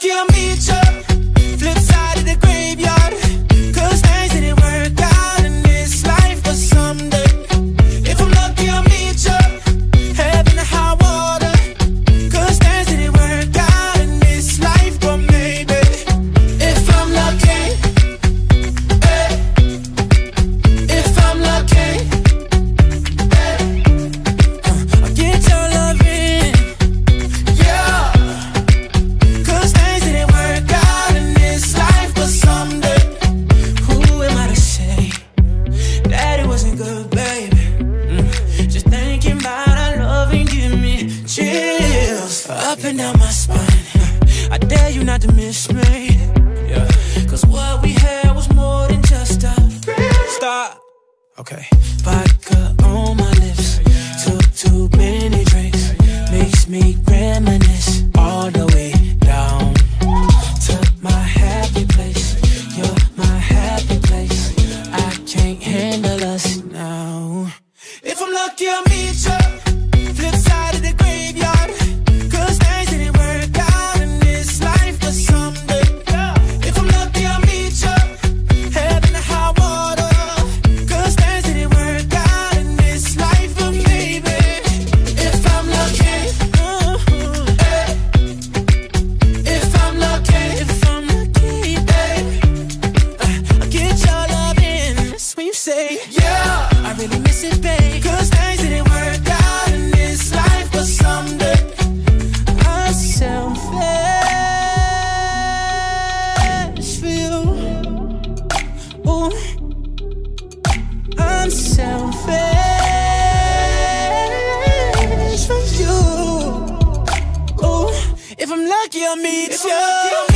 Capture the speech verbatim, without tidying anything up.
lucky, I'll meet you flip side of the graveyard. Cause things didn't work out in this life, but someday, if I'm lucky, I'll meet you heaven or high water. Cause things didn't work out in this life, but maybe if I'm lucky, hey, if I'm lucky, hey, uh, I'll get your loving, yeah. Cause things didn't work out in this life, but someday, who am I to say that it wasn't good, baby? Mm. Just thinking about our love and give me chills up and down my spine. I dare you not to miss me, yeah. Cause what we had was more than just a stop. Okay. Vodka on my lips, took too many drinks, makes me reminisce all the way down to my happy place. You're my happy place. I can't handle us now. If I'm lucky, I'll meet you flip side of the graveyard. Cause things didn't work out in this life, but someday, if I'm lucky, I'll meet you heaven or high water. Cause things didn't work out in this life, but maybe if I'm lucky, uh, hey, if I'm lucky, if I'm lucky, hey, uh, I'll get your loving. That's when you say, yeah, I really miss it, babe. Cause things didn't work out in this life, but someday I'm selfish for you. Ooh, I'm selfish for you. Ooh, if I'm lucky, I'll meet you.